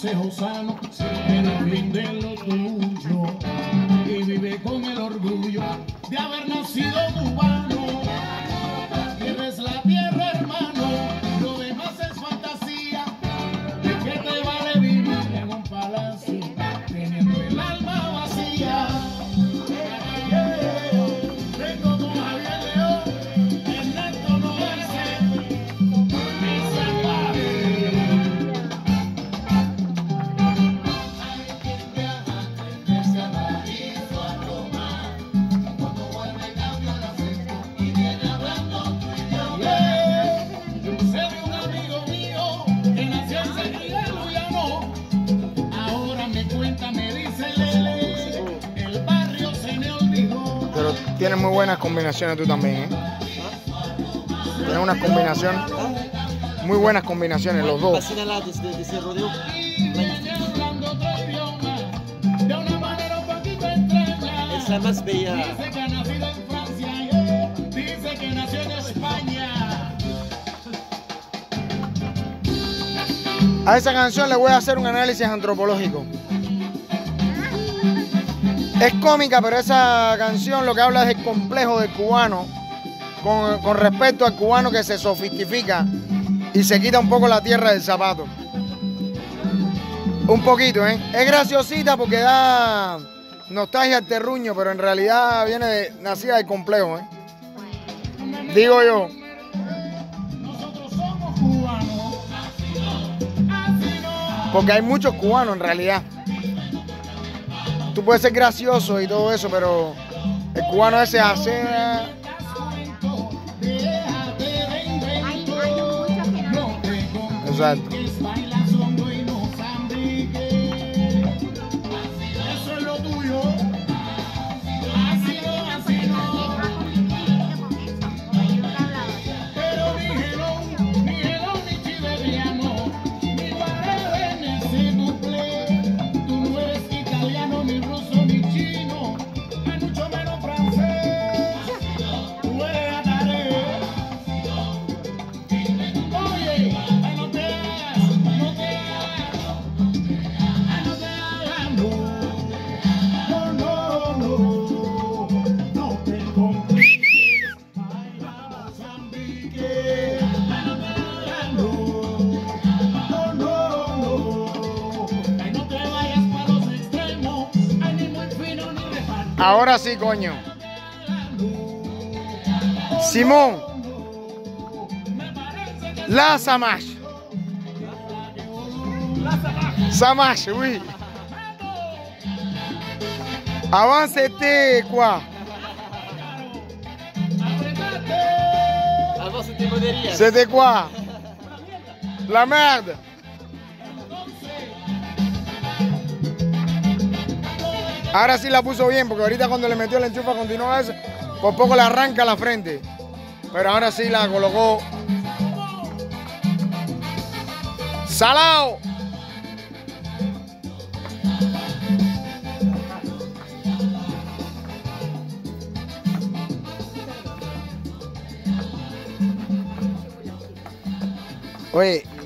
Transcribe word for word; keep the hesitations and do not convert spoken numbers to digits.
consejo sano, sé que defiende lo tuyo y vive con el orgullo de haber nacido cubano. Tienes la tierra, hermano, lo demás es fantasía. ¿De qué te vale vivir en un palacio teniendo el alma vacía? Vengo con Javier León, Ernesto Noverse, Misa Padre. Hay quien viaja desde Paraíso a Roma, cuando vuelve cambia el acento y viene hablando tú y yo. Yo sé de un amigo mío que nació en San Miguel Luyano. Ahora me cuenta, me dice Lele, el barrio se me olvidó. Pero tienes muy buenas combinaciones tú también, ¿eh? Tienes unas combinaciones, muy buenas combinaciones, los dos. Fascina la de, de, de ese rodeo. Viene hablando otro idioma, de una manera un poquito extraña. Es la más bella. Dice que ha nacido en Francia, yeah. Dice que nació en España. A esa canción le voy a hacer un análisis antropológico. Es cómica, pero esa canción lo que habla es del complejo del cubano con, con respecto al cubano que se sofistifica y se quita un poco la tierra del zapato. Un poquito, ¿eh? Es graciosita porque da nostalgia al terruño, pero en realidad viene de, nacida del complejo, ¿eh? Digo yo. Nosotros somos cubanos. Porque hay muchos cubanos en realidad. Tú puedes ser gracioso y todo eso, pero el cubano ese hace... Exacto. Eso es lo tuyo. Así no, así no. Pero ni helón, ni helón, ni chiveriano, ni guarebe, ni cibuple. Tú no eres italiano, ni ruso, ni chino, ni mucho menos francés. Tú eres ataré. Oye, ay, no te hagas, no te hagas, ay, no te hagas, no. No, no, no, no te compliques. Ay, la Mozambique, ay, no te hagas, no. No, no, no, ay, no te vayas para los extremos, ay, ni muy fino ni repartido. Ahora sí, coño. Simón. La Samash. Samash, oui. Avant c'était quoi? Avant c'était Modelia. C'était quoi? La merde. Ahora sí la puso bien, porque ahorita cuando le metió la enchufa continuó eso, por poco le arranca la frente. Pero ahora sí la colocó. ¡Salao! Oye,